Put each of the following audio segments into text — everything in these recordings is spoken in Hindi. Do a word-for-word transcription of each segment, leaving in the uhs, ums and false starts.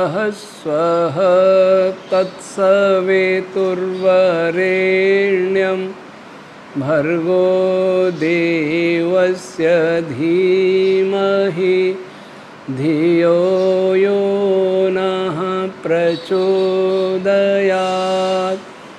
स्वः स्वः तत्सवितुर्वरेण्यं भर्गो देवस्य धीमहि धियो यो नः प्रचोदयात्।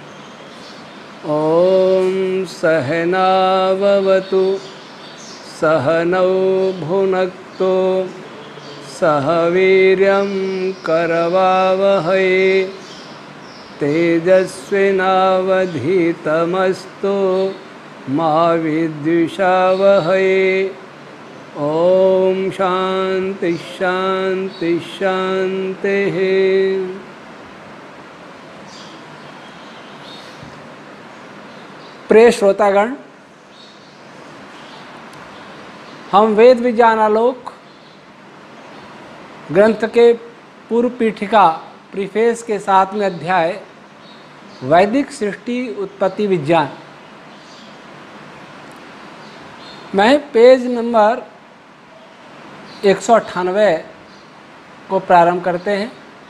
ॐ सहनाववतु सहनौ भुनक्तु सह वीर्यं करवावहै तेजस्विनावधीतमस्तु मा विद्विषावहै। ओम शांति शांति शांति। प्रिय श्रोतागण, हम वेद विज्ञान आलोक ग्रंथ के पूर्व पीठिका प्रीफेस के सातवें अध्याय वैदिक सृष्टि उत्पत्ति विज्ञान में पेज नंबर एक सौ अट्ठानवे को प्रारंभ करते हैं।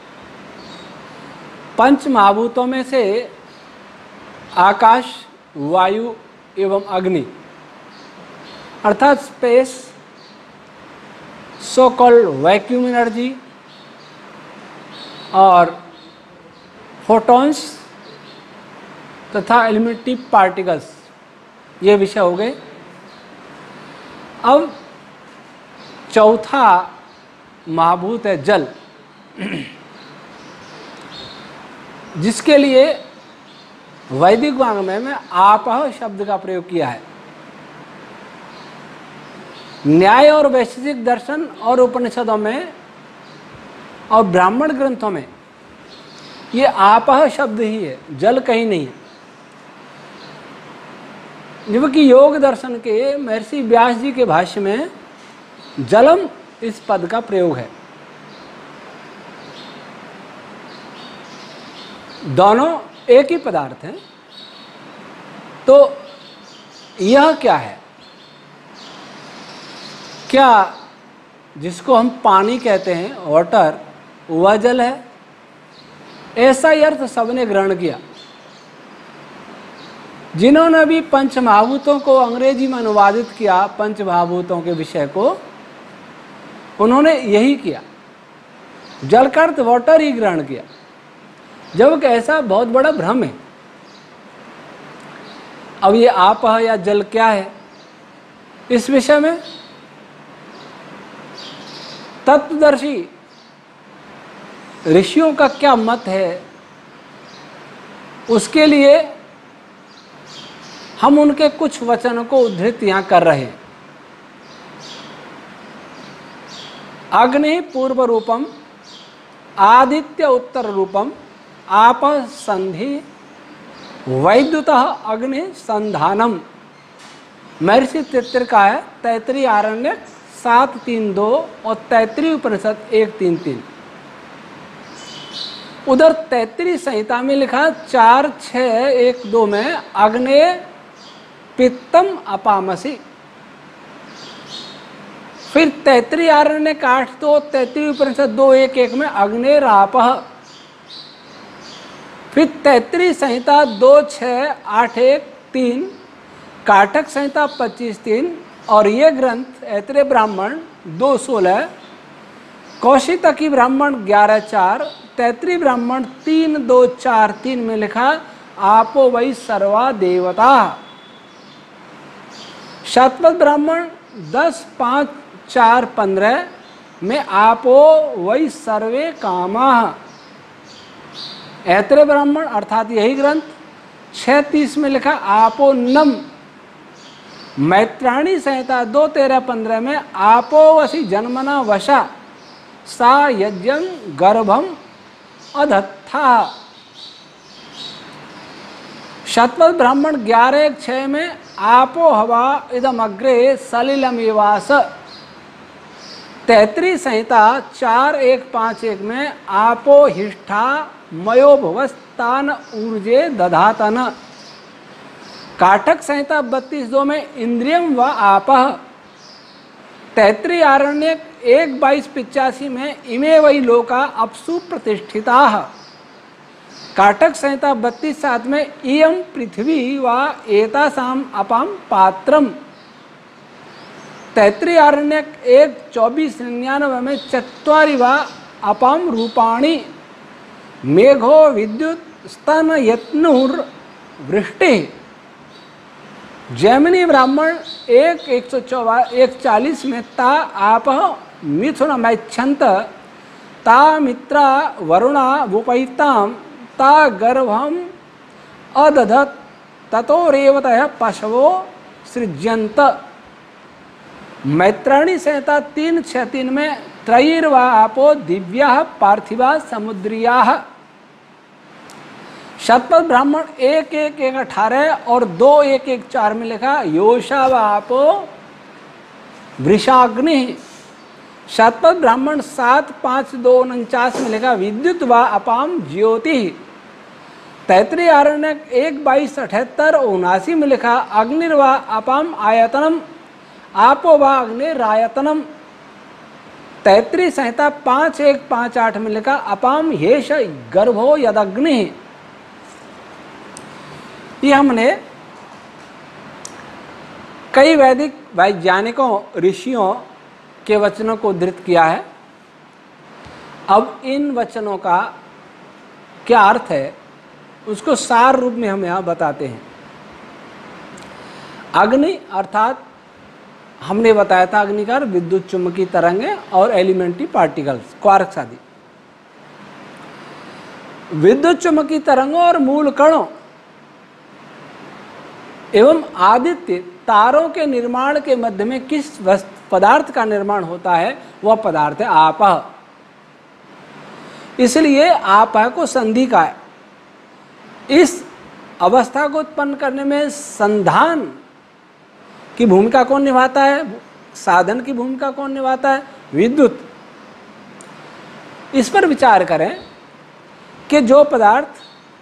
पंच महाभूतों में से आकाश, वायु एवं अग्नि अर्थात space, so called vacuum energy और फोटॉन्स तथा एलिमेंट्री पार्टिकल्स, ये विषय हो गए। अब चौथा महाभूत है जल, जिसके लिए वैदिक वाङ्मय में आपः शब्द का प्रयोग किया है। न्याय और वैशेषिक दर्शन और उपनिषदों में और ब्राह्मण ग्रंथों में ये आपः शब्द ही है, जल कहीं नहीं है। जबकि योग दर्शन के महर्षि व्यास जी के भाष्य में जलम इस पद का प्रयोग है। दोनों एक ही पदार्थ हैं। तो यह क्या है? क्या जिसको हम पानी कहते हैं, वाटर, वह जल है? ऐसा ही अर्थ सबने ग्रहण किया। जिन्होंने भी पंच महाभूतों को अंग्रेजी में अनुवादित किया, पंच महाभूतों के विषय को, उन्होंने यही किया, जल का अर्थ वाटर ही ग्रहण किया, जबकि ऐसा बहुत बड़ा भ्रम है। अब ये आपः या जल क्या है, इस विषय में तत्वदर्शी ऋषियों का क्या मत है, उसके लिए हम उनके कुछ वचनों को उद्धृत यहाँ कर रहे हैं। अग्नि पूर्व रूपम आदित्य उत्तर रूपम आप संधि वैद्युतः अग्नि संधानम। महर्षि तैत्तिरीय का है, तैत्तिरीय आरण्यक सात तीन दो और तैत्तिरीय उपनिषद एक तीन तीन। उधर तैत्तिरीय संहिता में लिखा चार छः एक दो में अग्ने पित्तम अपामसी। फिर तैत्तिरीय आरण्यक आठ दो, तैत्तिरीय उपनिषद दो एक एक में अग्नेरापः। फिर तैत्तिरीय संहिता दो छः आठ एक तीन, काटक संहिता पच्चीस तीन और ये ग्रंथ ऐत्रेय ब्राह्मण दो सोलह, कौशितकी ब्राह्मण ग्यारह चार, तैत्तिरीय ब्राह्मण तीन दो चार तीन में लिखा आपो वै सर्वा देवता। शतपथ ब्राह्मण दस पाँच चार पंद्रह में आपो वै सर्वे कामाः। ऐत्रेय ब्राह्मण अर्थात यही ग्रंथ छः तीस में लिखा आपो नम। मैत्राणी संहिता दो तेरह पंद्रह में आपो वसी जन्मना वशा सा यज्ञं गर्भम अधत्था। शतपथ ब्राह्मण ग्यारह एक छः में आपो हवा इदम अग्रे सलिलमेवास। तैत्तिरीय संहिता चार एक पाँच एक में आपो हिष्ठा मयो भवस्तान ऊर्जे दधातन। काटक संहिता बत्तीस दो में इंद्रियम व आपः। तैत्तिरीय आरण्यक एक बाईस पिचासी में इमे वही लोका अपसु प्रतिष्ठिता। काटक संहिता बत्तीस सात में इयम पृथ्वी व एतासाम अपाम पात्रम। तैत्रीय आरण्यक एक चौबीस निन्यानवे में चत्वारि व अपाम रूपाणी मेघो विद्युत स्तन यत्नुर वृष्टि। जैमिनी ब्राह्मण एक एक सौ चौवा एक चालीस में ता आप मिथुन मैच्छंत ता मित्रा वरुणा वुपैताम ता गर्भम अदधत ततो रेवतः पशवो सृज्यंत। मैत्राणी संहिता तीन छः तीन में त्रयीर्वा आपो दिव्या पार्थिवा समुद्रिया। शतपथ ब्राह्मण एक एक एक अठारह और दो एक एक चार में लिखा योषा व आपो वृषाग्नि। शतपथ ब्राह्मण सात पाँच दो उनचास में लिखा विद्युत व अपाम ज्योति। तैत्रीय आरण्यक एक बाईस अठहत्तर उनासी में लिखा अग्निर्व अपाम आयतनम आपो व अग्निरायतनम। तैत्रीय संहिता पाँच एक पाँच आठ में लिखा अपाम हेश गर्भो यदग्नि। ये हमने कई वैदिक वैज्ञानिकों ऋषियों के वचनों को उद्धृत किया है। अब इन वचनों का क्या अर्थ है उसको सार रूप में हम यहाँ बताते हैं। अग्नि अर्थात हमने बताया था अग्नि का विद्युत चुम्बकीय तरंगें और एलिमेंट्री पार्टिकल्स क्वार्क्स आदि। विद्युत चुम्बकीय तरंगों और मूल कणों एवं आदित्य तारों के निर्माण के मध्य में किस पदार्थ का निर्माण होता है वह पदार्थ है आपः। इसलिए आपः को संधि का है। इस अवस्था को उत्पन्न करने में संधान की भूमिका कौन निभाता है, साधन की भूमिका कौन निभाता है, विद्युत। इस पर विचार करें कि जो पदार्थ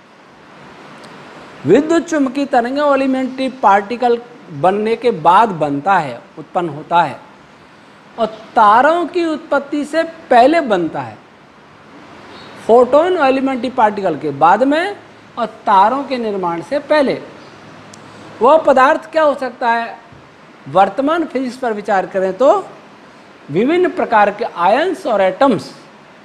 विद्युत चुम्बकीय तरंगें और एलिमेंट्री पार्टिकल बनने के बाद बनता है, उत्पन्न होता है, और तारों की उत्पत्ति से पहले बनता है, फोटोन और एलिमेंट्री पार्टिकल के बाद में और तारों के निर्माण से पहले, वह पदार्थ क्या हो सकता है। वर्तमान फिजिक्स पर विचार करें तो विभिन्न प्रकार के आयंस और एटम्स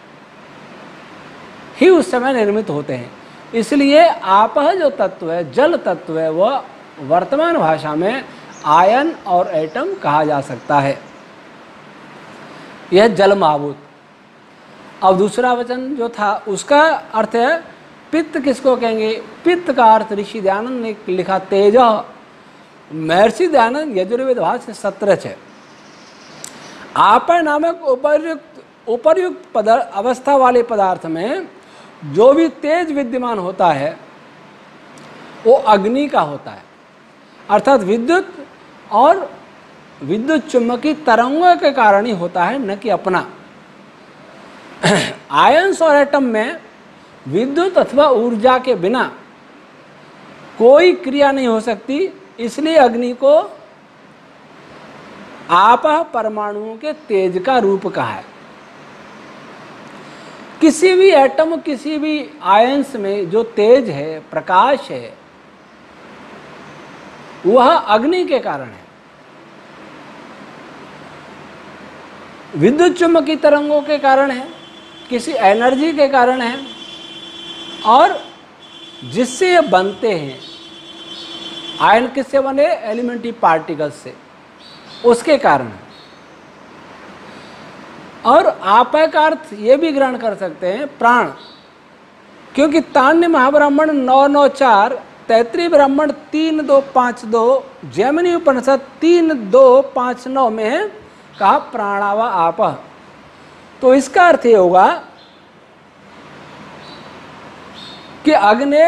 ही उस समय निर्मित होते हैं। इसलिए आपः जो तत्व है, जल तत्व है, वह वर्तमान भाषा में आयन और एटम कहा जा सकता है। यह जल महाभूत। अब दूसरा वचन जो था उसका अर्थ है पित्त। किसको कहेंगे? पित्त का अर्थ ऋषि दयानंद ने लिखा तेज। महर्षि दयानंद यजुर्वेद भाष्य सत्रह है। आपः नामक उपर्युक्त उपर्युक्त पदार्थ अवस्था वाले पदार्थ में जो भी तेज विद्यमान होता है वो अग्नि का होता है, अर्थात विद्युत और विद्युत चुम्बकीय तरंगों के कारण ही होता है, न कि अपना। आयंस और एटम में विद्युत अथवा ऊर्जा के बिना कोई क्रिया नहीं हो सकती। इसलिए अग्नि को आपः परमाणुओं के तेज का रूप कहा है। किसी भी एटम, किसी भी आयंस में जो तेज है, प्रकाश है, वह अग्नि के कारण है। विद्युत चुम्बकीय तरंगों के कारण है, किसी एनर्जी के कारण है, और जिससे ये बनते हैं आयन किससे बने? एलिमेंट्री पार्टिकल्स से, उसके कारण। और आपः का अर्थ ये भी ग्रहण कर सकते हैं प्राण, क्योंकि तान्य महाब्राह्मण नौ नौ चार, तैत्रीय ब्राह्मण तीन दो पाँच दो, जैमिनी उपनिषद तीन दो पाँच नौ में कहा प्राणावा आपः। तो इसका अर्थ ये होगा कि अग्ने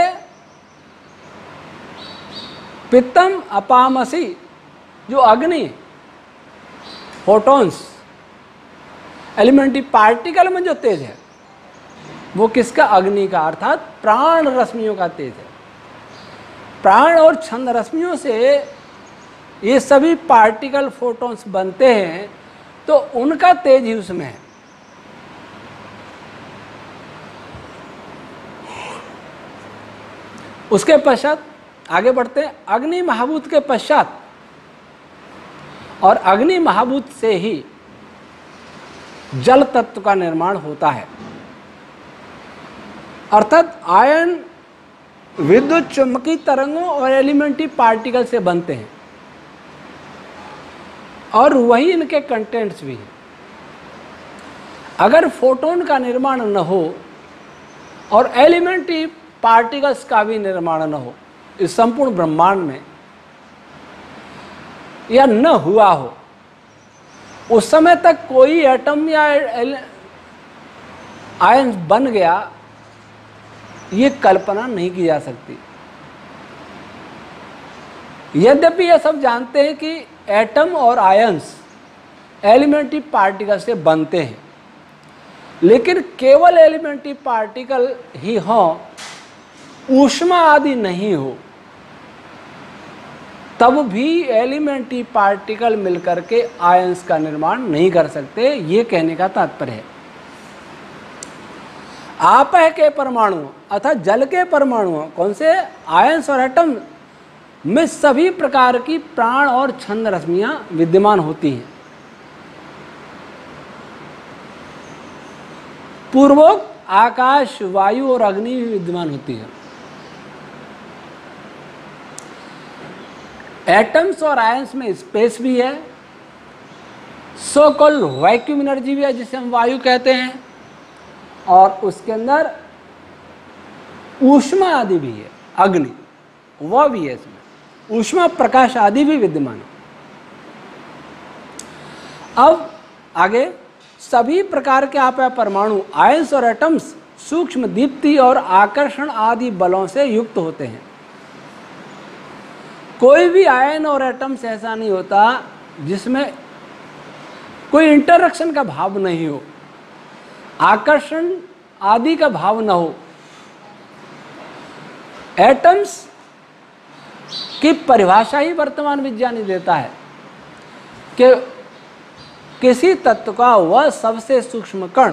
पित्तम अपामसी, जो अग्नि फोटॉन्स एलिमेंट्री पार्टिकल में जो तेज है वो किसका? अग्नि का, अर्थात प्राण रश्मियों का तेज है। प्राण और छंद रश्मियों से ये सभी पार्टिकल फोटॉन्स बनते हैं। तो उनका तेज ही उसमें है। उसके पश्चात आगे बढ़ते हैं, अग्नि महाभूत के पश्चात, और अग्नि महाभूत से ही जल तत्व का निर्माण होता है। अर्थात आयन विद्युत चुंबकीय तरंगों और एलिमेंट्री पार्टिकल से बनते हैं, और वही इनके कंटेंट्स भी हैं। अगर फोटोन का निर्माण न हो और एलिमेंट्री पार्टिकल्स का भी निर्माण न हो इस संपूर्ण ब्रह्मांड में, या न हुआ हो, उस समय तक कोई एटम या आयन बन गया, ये कल्पना नहीं की जा सकती। यद्यपि ये सब जानते हैं कि एटम और आयंस एलिमेंट्री पार्टिकल से बनते हैं, लेकिन केवल एलिमेंट्री पार्टिकल ही हों, ऊष्मा आदि नहीं हो, तब भी एलिमेंट्री पार्टिकल मिलकर के आयंस का निर्माण नहीं कर सकते। ये कहने का तात्पर्य है। आपह के परमाणु अर्थात जल के परमाणुओं, कौन से, आयंस और एटम में सभी प्रकार की प्राण और छंद रश्मियां विद्यमान होती हैं। पूर्वोक्त आकाश, वायु और अग्नि भी विद्यमान होती है। एटम्स और आयंस में स्पेस भी है, सो कॉल्ड वैक्यूम एनर्जी भी है जिसे हम वायु कहते हैं, और उसके अंदर ऊष्मा आदि भी है, अग्नि वह भी है, इसमें ऊष्मा प्रकाश आदि भी विद्यमान है। अब आगे, सभी प्रकार के आप परमाणु, आयंस और एटम्स सूक्ष्म दीप्ति और आकर्षण आदि बलों से युक्त होते हैं। कोई भी आयन और एटम्स ऐसा नहीं होता जिसमें कोई इंटरैक्शन का भाव नहीं हो, आकर्षण आदि का भाव न हो। एटम्स की परिभाषा ही वर्तमान विज्ञान ही देता है कि किसी तत्व का वह सबसे सूक्ष्म कण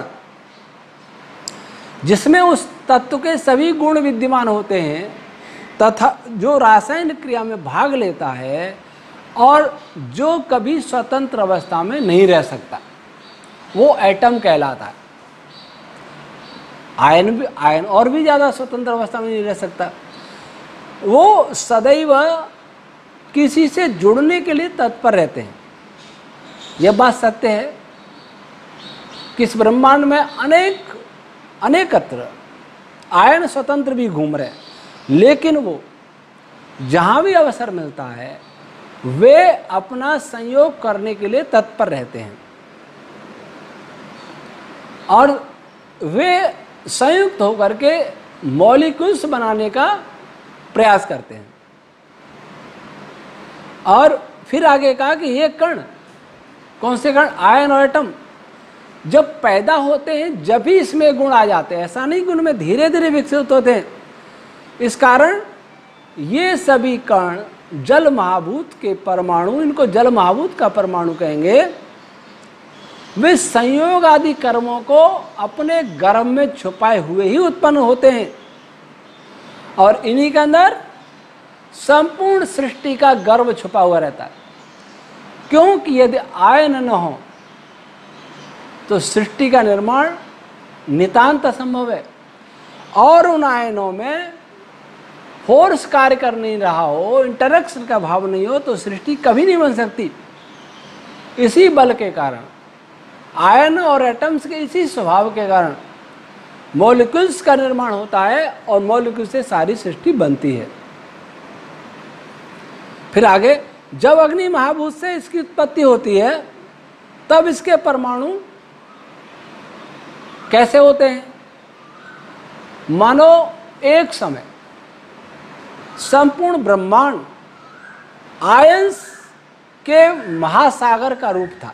जिसमें उस तत्व के सभी गुण विद्यमान होते हैं तथा जो रासायनिक क्रिया में भाग लेता है और जो कभी स्वतंत्र अवस्था में नहीं रह सकता, वो एटम कहलाता है। आयन भी आयन और भी ज़्यादा स्वतंत्र अवस्था में नहीं रह सकता, वो सदैव किसी से जुड़ने के लिए तत्पर रहते हैं। यह बात सत्य है कि इस ब्रह्मांड में अनेक अनेकत्र आयन स्वतंत्र भी घूम रहे हैं, लेकिन वो जहाँ भी अवसर मिलता है वे अपना संयोग करने के लिए तत्पर रहते हैं और वे संयुक्त होकर के मॉलिक्यूल्स बनाने का प्रयास करते हैं। और फिर आगे कहा कि ये कण, कौन से कण, आयन और एटम जब पैदा होते हैं जब भी इसमें गुण आ जाते हैं, ऐसा नहीं कि उनमें धीरे धीरे विकसित होते हैं। इस कारण ये सभी कण जल महाभूत के परमाणु, इनको जल महाभूत का परमाणु कहेंगे, वे संयोग आदि कर्मों को अपने गर्भ में छुपाए हुए ही उत्पन्न होते हैं और इन्हीं के अंदर संपूर्ण सृष्टि का गर्भ छुपा हुआ रहता है। क्योंकि यदि आयन न हो तो सृष्टि का निर्माण नितांत असंभव है और उन आयनों में फोर्स कार्य कर नहीं रहा हो, इंटरेक्शन का भाव नहीं हो तो सृष्टि कभी नहीं बन सकती। इसी बल के कारण, आयन और एटम्स के इसी स्वभाव के कारण मॉलिक्यूल्स का निर्माण होता है और मॉलिक्यूल से सारी सृष्टि बनती है। फिर आगे, जब अग्नि महाभूत से इसकी उत्पत्ति होती है तब इसके परमाणु कैसे होते हैं? मानो एक समय संपूर्ण ब्रह्मांड आयंस के महासागर का रूप था।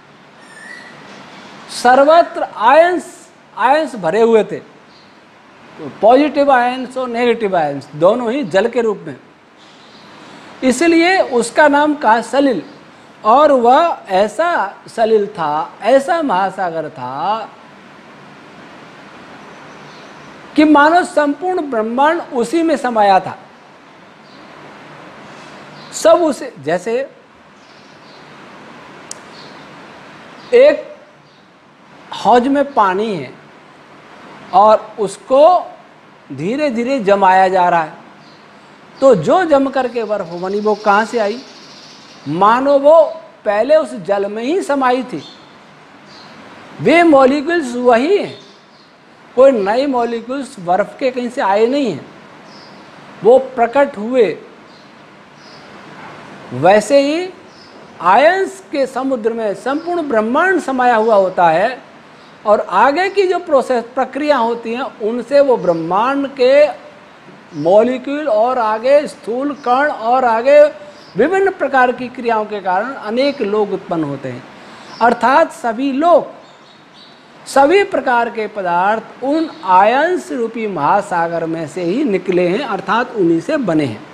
सर्वत्र आयंस आयंस भरे हुए थे, तो पॉजिटिव आयंस और नेगेटिव आयंस दोनों ही जल के रूप में, इसलिए उसका नाम कहा सलिल। और वह ऐसा सलिल था, ऐसा महासागर था कि मानो संपूर्ण ब्रह्मांड उसी में समाया था। सब उसे, जैसे एक हौज में पानी है और उसको धीरे धीरे जमाया जा रहा है, तो जो जम करके बर्फ बनी वो कहाँ से आई? मानो वो पहले उस जल में ही समाई थी। वे मॉलिक्यूल्स वही हैं, कोई नए मॉलिक्यूल्स बर्फ के कहीं से आए नहीं हैं, वो प्रकट हुए। वैसे ही आयंस के समुद्र में संपूर्ण ब्रह्मांड समाया हुआ होता है, और आगे की जो प्रोसेस प्रक्रिया होती हैं उनसे वो ब्रह्मांड के मॉलिक्यूल और आगे स्थूल कण और आगे विभिन्न प्रकार की क्रियाओं के कारण अनेक लोग उत्पन्न होते हैं। अर्थात सभी लोग, सभी प्रकार के पदार्थ उन आयंस रूपी महासागर में से ही निकले हैं, अर्थात उन्हीं से बने हैं।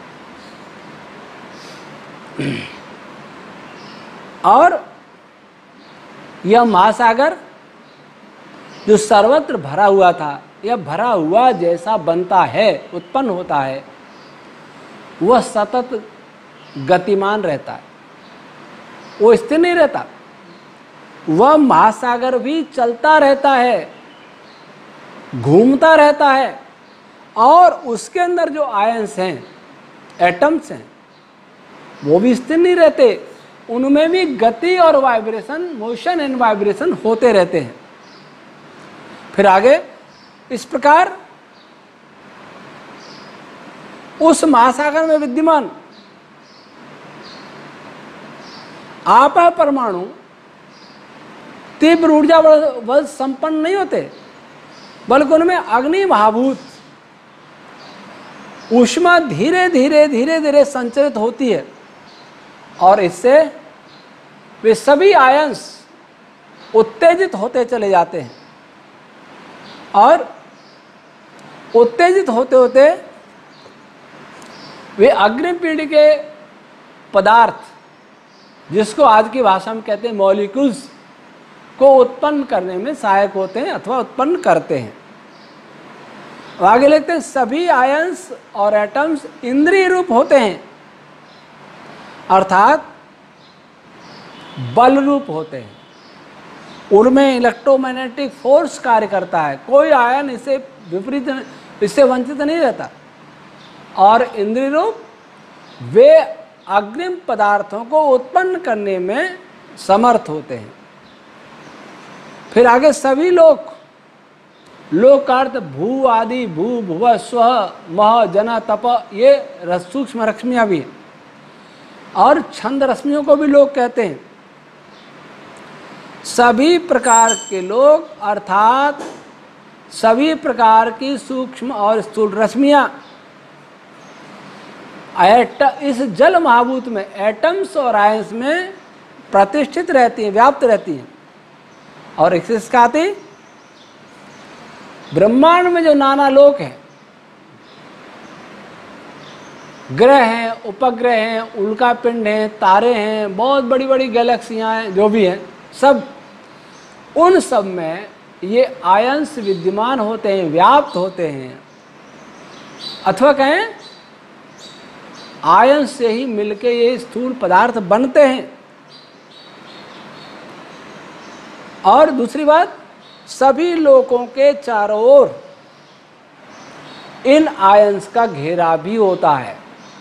और यह महासागर जो सर्वत्र भरा हुआ था, यह भरा हुआ जैसा बनता है, उत्पन्न होता है, वह सतत गतिमान रहता है, वो स्थिर नहीं रहता। वह महासागर भी चलता रहता है, घूमता रहता है, और उसके अंदर जो आयंस हैं, एटम्स हैं, वो भी स्थिर नहीं रहते, उनमें भी गति और वाइब्रेशन, मोशन एंड वाइब्रेशन होते रहते हैं। फिर आगे इस प्रकार उस महासागर में विद्यमान आपा परमाणु तीव्र ऊर्जा बल संपन्न नहीं होते, बल्कि उनमें अग्नि महाभूत ऊष्मा धीरे धीरे धीरे धीरे संचरित होती है, और इससे वे सभी आयंस उत्तेजित होते चले जाते हैं, और उत्तेजित होते होते वे अग्नि पीढ़ी के पदार्थ, जिसको आज की भाषा में कहते हैं मॉलिक्यूल्स, को उत्पन्न करने में सहायक होते हैं अथवा उत्पन्न करते हैं। आगे लिखते हैं सभी आयंस और एटम्स इंद्रिय रूप होते हैं, अर्थात बल रूप होते हैं, उनमें इलेक्ट्रोमैग्नेटिक फोर्स कार्य करता है, कोई आयन इससे विपरीत, इससे वंचित नहीं रहता। और इंद्रिय रूप वे अग्रिम पदार्थों को उत्पन्न करने में समर्थ होते हैं। फिर आगे सभी लोक, लोक का अर्थ भू आदि, भू भुव स्व मह जन तप, ये सूक्ष्म रश्मियाँ भी हैं, और छंद रश्मियों को भी लोग कहते हैं। सभी प्रकार के लोग अर्थात सभी प्रकार की सूक्ष्म और स्थूल रश्मियाँ इस जल महाभूत में, एटम्स और आयंस में प्रतिष्ठित रहती हैं, व्याप्त रहती हैं। और इसके साथ ही ब्रह्मांड में जो नाना लोक हैं, ग्रह हैं, उपग्रह हैं, उल्का पिंड हैं, तारे हैं, बहुत बड़ी बड़ी गैलेक्सियां हैं, जो भी हैं, सब उन सब में ये आयंस विद्यमान होते हैं, व्याप्त होते हैं, अथवा कहें आयंस से ही मिलके ये स्थूल पदार्थ बनते हैं। और दूसरी बात, सभी लोकों के चारों ओर इन आयंस का घेरा भी होता है।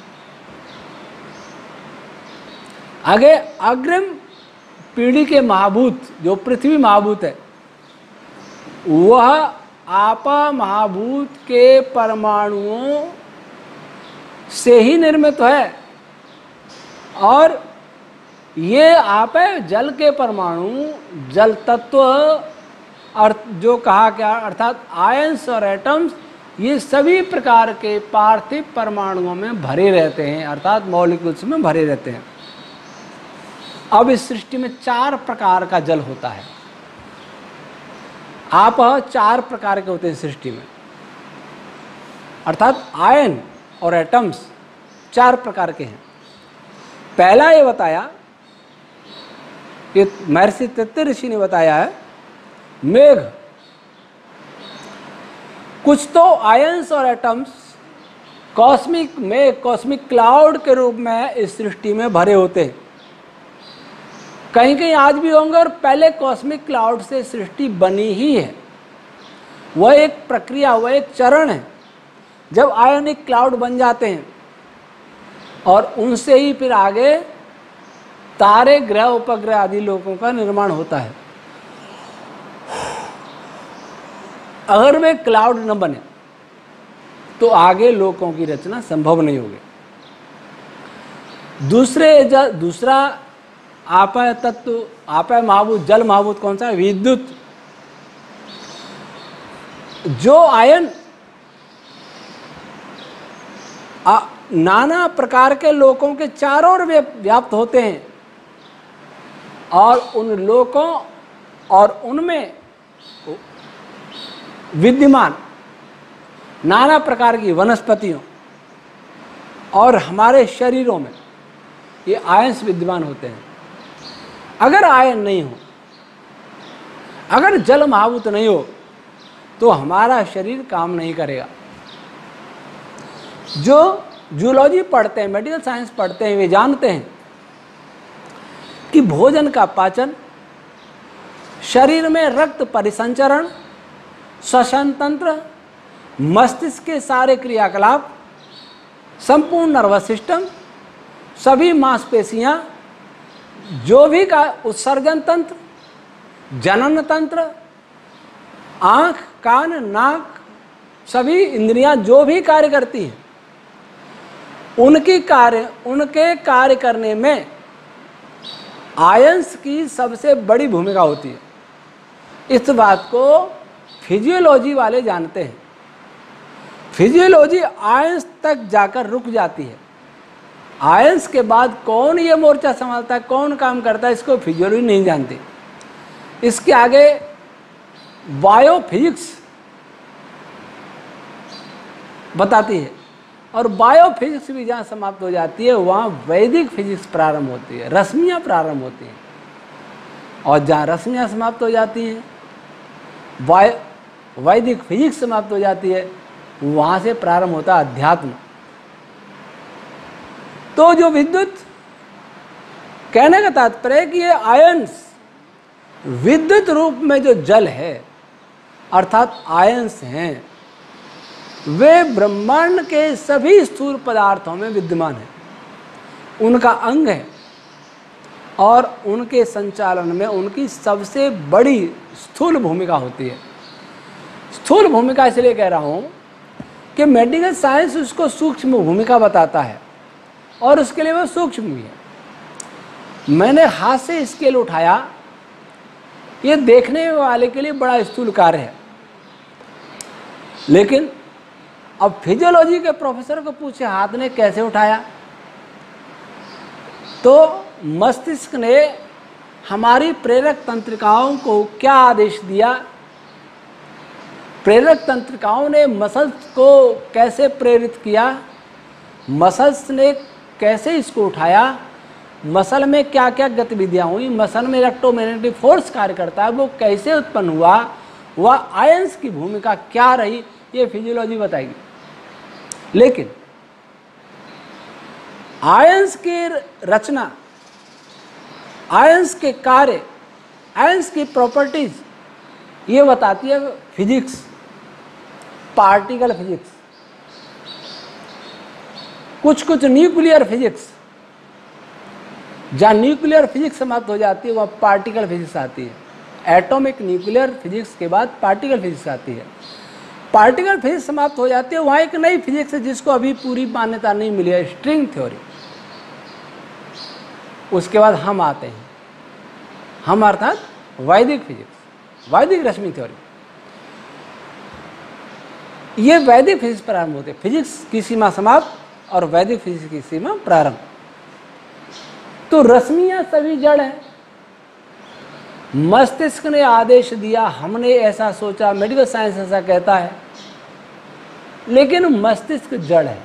आगे अग्रिम पीढ़ी के महाभूत, जो पृथ्वी महाभूत है, वह आपा महाभूत के परमाणुओं से ही निर्मित है, और ये आप है जल के परमाणु, जल तत्व अर्थ जो कहा गया, अर्थात आयंस और एटम्स, ये सभी प्रकार के पार्थिव परमाणुओं में भरे रहते हैं, अर्थात मॉलिक्यूल्स में भरे रहते हैं। अब इस सृष्टि में चार प्रकार का जल होता है। आप चार प्रकार के होते हैं सृष्टि में, अर्थात आयन और एटम्स चार प्रकार के हैं। पहला ये बताया ये महर्षि तैत्तिरीय ऋषि ने बताया है। मेघ, कुछ तो आयंस और एटम्स कॉस्मिक मेघ, कॉस्मिक क्लाउड के रूप में इस सृष्टि में भरे होते हैं। कहीं कहीं आज भी होंगे, और पहले कॉस्मिक क्लाउड से सृष्टि बनी ही है। वह एक प्रक्रिया, वह एक चरण है जब आयोनिक क्लाउड बन जाते हैं, और उनसे ही फिर आगे तारे, ग्रह, उपग्रह आदि लोगों का निर्माण होता है। अगर वे क्लाउड न बने तो आगे लोकों की रचना संभव नहीं होगी। दूसरे दूसरा आपय तत्व, आपय महाभूत, जल महाभूत कौन सा है? विद्युत। जो आयन आ, नाना प्रकार के लोकों के चारों ओर व्याप्त होते हैं, और उन लोकों और उनमें विद्यमान नाना प्रकार की वनस्पतियों और हमारे शरीरों में ये आयंस विद्यमान होते हैं। अगर आयन नहीं हो, अगर जल महाभूत नहीं हो, तो हमारा शरीर काम नहीं करेगा। जो जूलॉजी पढ़ते हैं, मेडिकल साइंस पढ़ते हैं, वे जानते हैं कि भोजन का पाचन, शरीर में रक्त परिसंचरण, श्वसन तंत्र, मस्तिष्क के सारे क्रियाकलाप, संपूर्ण नर्वस सिस्टम, सभी मांसपेशियां, जो भी का उत्सर्जन तंत्र, जनन तंत्र, आँख, कान, नाक, सभी इंद्रियां जो भी कार्य करती हैं, उनकी कार्य उनके कार्य करने में आयंस की सबसे बड़ी भूमिका होती है। इस बात को फिजियोलॉजी वाले जानते हैं। फिजियोलॉजी आयंस तक जाकर रुक जाती है। आयंस के बाद कौन ये मोर्चा संभालता है, कौन काम करता है, इसको फिजियोलॉजी नहीं जानती। इसके आगे बायोफिजिक्स बताती है, और बायोफिजिक्स भी जहाँ समाप्त हो जाती है, वहाँ वैदिक फिजिक्स प्रारंभ होती है, रश्मियाँ प्रारंभ होती हैं। और जहाँ रश्मियाँ समाप्त हो जाती हैं, वाय वैदिक फिजिक्स समाप्त हो जाती है, वहाँ से प्रारंभ होता है अध्यात्म। तो जो विद्युत, कहने का तात्पर्य है कि ये आयंस विद्युत रूप में जो जल है अर्थात आयंस हैं, वे ब्रह्मांड के सभी स्थूल पदार्थों में विद्यमान है, उनका अंग है, और उनके संचालन में उनकी सबसे बड़ी स्थूल भूमिका होती है। स्थूल भूमिका इसलिए कह रहा हूँ कि मेडिकल साइंस उसको सूक्ष्म भूमिका बताता है, और उसके लिए वो सूक्ष्म भी है। मैंने हाथ से स्केल उठाया, ये देखने वाले के लिए बड़ा स्थूल कार्य है, लेकिन अब फिजियोलॉजी के प्रोफेसर को पूछे हाथ ने कैसे उठाया, तो मस्तिष्क ने हमारी प्रेरक तंत्रिकाओं को क्या आदेश दिया, प्रेरक तंत्रिकाओं ने मसल्स को कैसे प्रेरित किया, मसल्स ने कैसे इसको उठाया, मसल में क्या क्या गतिविधियाँ हुई, मसल में इलेक्ट्रोमैग्नेटिक फोर्स कार्य करता है, वो कैसे उत्पन्न हुआ, वह आयंस की भूमिका क्या रही, ये फिजियोलॉजी बताएगी। लेकिन आयंस की रचना, आयंस के कार्य, आयंस की प्रॉपर्टीज, ये बताती है फिजिक्स, पार्टिकल फिजिक्स, कुछ कुछ न्यूक्लियर फिजिक्स। जहाँ न्यूक्लियर फिजिक्स समाप्त हो जाती है वहाँ पार्टिकल फिजिक्स आती है। एटॉमिक न्यूक्लियर फिजिक्स के बाद पार्टिकल फिजिक्स आती है। पार्टिकल फिजिक्स समाप्त हो जाती है, वहाँ एक नई फिजिक्स है जिसको अभी पूरी मान्यता नहीं मिली है, स्ट्रिंग थ्योरी। उसके बाद हम आते हैं, हम अर्थात वैदिक फिजिक्स, वैदिक रश्मि थ्योरी। ये वैदिक फिजिक्स प्रारंभ होते हैं, फिजिक्स की सीमा समाप्त और वैदिक फिजिक्स की सीमा प्रारंभ। तो रश्मियां सभी जड़ हैं। मस्तिष्क ने आदेश दिया, हमने ऐसा सोचा, मेडिकल साइंस ऐसा कहता है, लेकिन मस्तिष्क जड़ है,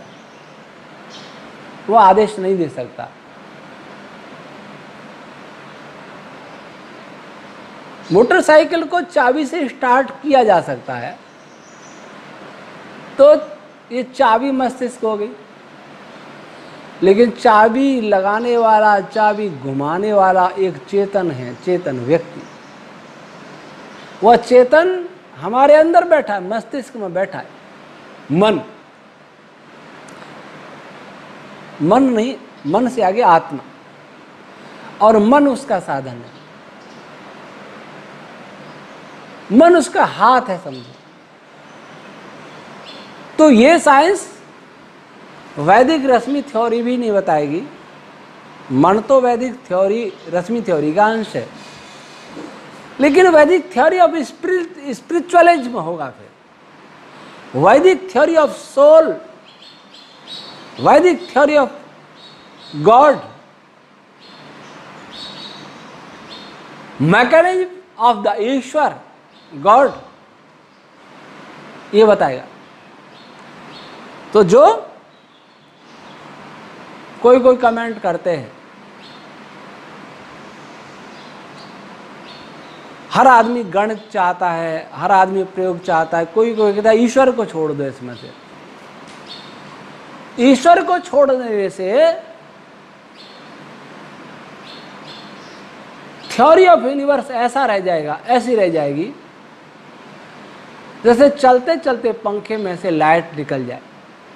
वो आदेश नहीं दे सकता। मोटरसाइकिल को चाबी से स्टार्ट किया जा सकता है, तो ये चाबी मस्तिष्क हो गई। लेकिन चाबी लगाने वाला, चाबी घुमाने वाला एक चेतन है, चेतन व्यक्ति। वह चेतन हमारे अंदर बैठा है, मस्तिष्क में बैठा है, मन। मन नहीं, मन से आगे आत्मा, और मन उसका साधन है, मन उसका हाथ है, समझो। तो ये साइंस वैदिक रश्मि थ्योरी भी नहीं बताएगी। मन तो वैदिक थ्योरी, रश्मि थ्योरी का अंश है, लेकिन वैदिक थ्योरी ऑफ स्पिरिचुअलिज्म होगा। फिर Vedic theory of soul, Vedic theory of God, mechanism of the Ishwar, God, ये बताएगा। तो जो कोई कोई कमेंट करते हैं, हर आदमी गणित चाहता है, हर आदमी प्रयोग चाहता है, कोई कोई कहता है ईश्वर को छोड़ दो इसमें से। ईश्वर को छोड़ने से थ्योरी ऑफ यूनिवर्स ऐसा रह जाएगा, ऐसी रह जाएगी जैसे चलते चलते पंखे में से लाइट निकल जाए,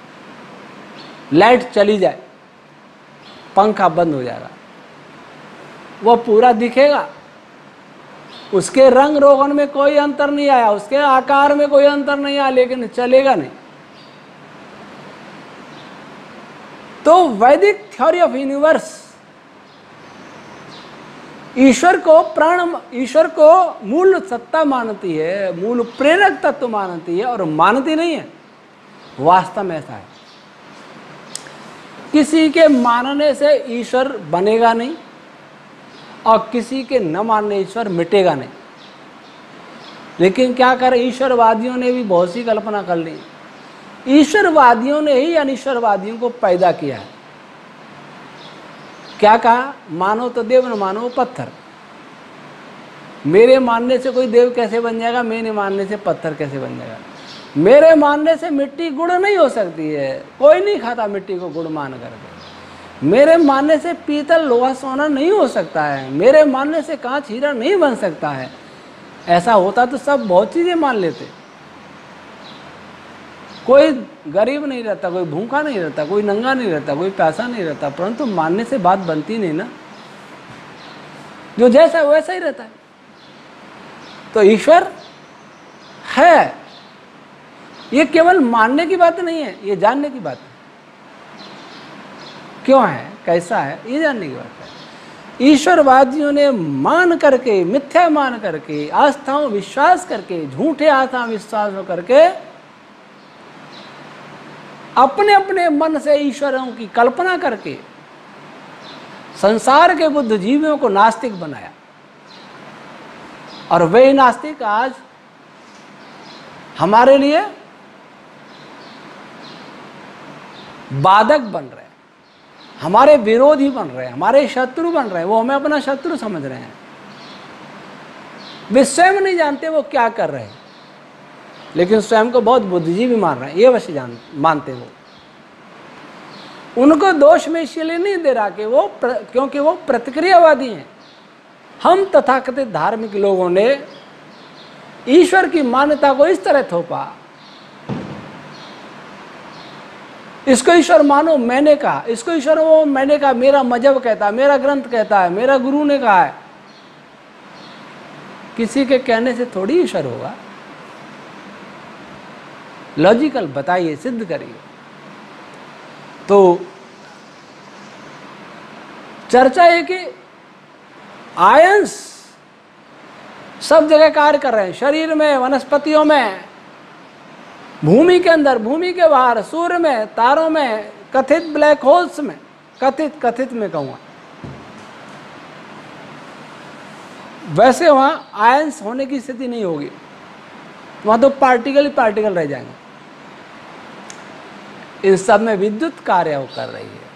लाइट चली जाए, पंखा बंद हो जाएगा। वो पूरा दिखेगा, उसके रंग रोगन में कोई अंतर नहीं आया, उसके आकार में कोई अंतर नहीं आया, लेकिन चलेगा नहीं। तो वैदिक थ्योरी ऑफ यूनिवर्स ईश्वर को प्राण, ईश्वर को मूल सत्ता मानती है, मूल प्रेरक तत्व मानती है, और मानती नहीं है, वास्तव में ऐसा है। किसी के मानने से ईश्वर बनेगा नहीं, और किसी के न मानने ईश्वर मिटेगा नहीं। लेकिन क्या करें, ईश्वरवादियों ने भी बहुत सी कल्पना कर ली। ईश्वरवादियों ने ही अनिश्वरवादियों को पैदा किया है। क्या कहा, मानो तो देव, न मानो पत्थर। मेरे मानने से कोई देव कैसे बन जाएगा, मेरे मानने से पत्थर कैसे बन जाएगा। मेरे मानने से मिट्टी गुड़ नहीं हो सकती है, कोई नहीं खाता मिट्टी को गुड़ मान करके। मेरे मानने से पीतल लोहा सोना नहीं हो सकता है, मेरे मानने से कांच हीरा नहीं बन सकता है। ऐसा होता तो सब बहुत चीजें मान लेते। कोई गरीब नहीं रहता, कोई भूखा नहीं रहता, कोई नंगा नहीं रहता, कोई प्यासा नहीं रहता, परंतु मानने से बात बनती नहीं ना। जो जैसा है वैसा ही रहता है। तो ईश्वर है, ये केवल मानने की बात नहीं है, ये जानने की बात है। क्यों है, कैसा है, ये जानने की बात है। ईश्वरवादियों ने मान करके, मिथ्या मान करके, आस्थाओं विश्वास करके, झूठे आस्था विश्वास करके अपने अपने मन से ईश्वरों की कल्पना करके संसार के बुद्ध जीवियों को नास्तिक बनाया। और वे नास्तिक आज हमारे लिए बाधक बन रहे हैं, हमारे विरोधी बन रहे हैं, हमारे शत्रु बन रहे हैं। वो हमें अपना शत्रु समझ रहे हैं। वे स्वयं नहीं जानते वो क्या कर रहे हैं, लेकिन स्वयं को बहुत बुद्धिजीवी मान रहे हैं, ये वैसे जान मानते वो। उनको दोष में इसलिए नहीं दे रहा कि वो प्र, क्योंकि वो प्रतिक्रियावादी हैं। हम तथाकथित धार्मिक लोगों ने ईश्वर की मान्यता को इस तरह थोपा, इसको ईश्वर मानो मैंने कहा, इसको ईश्वर वो मैंने कहा, मेरा मजहब कहता है, मेरा ग्रंथ कहता है, मेरा गुरु ने कहा है। किसी के कहने से थोड़ी ईश्वर होगा। लॉजिकल बताइए, सिद्ध करिए। तो चर्चा है कि आयंस सब जगह कार्य कर रहे हैं, शरीर में, वनस्पतियों में, भूमि के अंदर, भूमि के बाहर, सूर्य में, तारों में, कथित ब्लैक होल्स में, कथित कथित में कहूँगा। वैसे वहाँ आयंस होने की स्थिति नहीं होगी, वहाँ तो पार्टिकल ही पार्टिकल रह जाएंगे। इन सब में विद्युत कार्य कर रही है,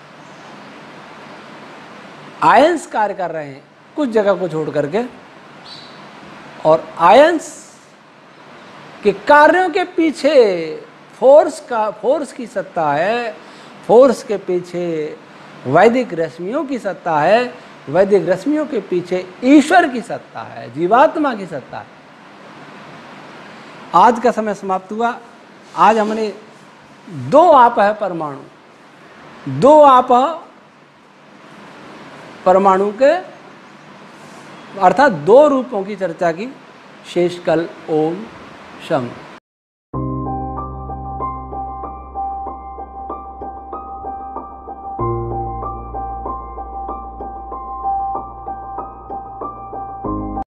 आयंस कार्य कर रहे हैं कुछ जगह को छोड़ करके, और आयंस के कार्यों के पीछे फोर्स का फोर्स की सत्ता है, फोर्स के पीछे वैदिक रश्मियों की सत्ता है, वैदिक रश्मियों के पीछे ईश्वर की सत्ता है, जीवात्मा की सत्ता है। आज का समय समाप्त हुआ। आज हमने दो आपह परमाणु, दो आपह परमाणु के अर्थात दो रूपों की चर्चा की। शेष कल। ओम शम।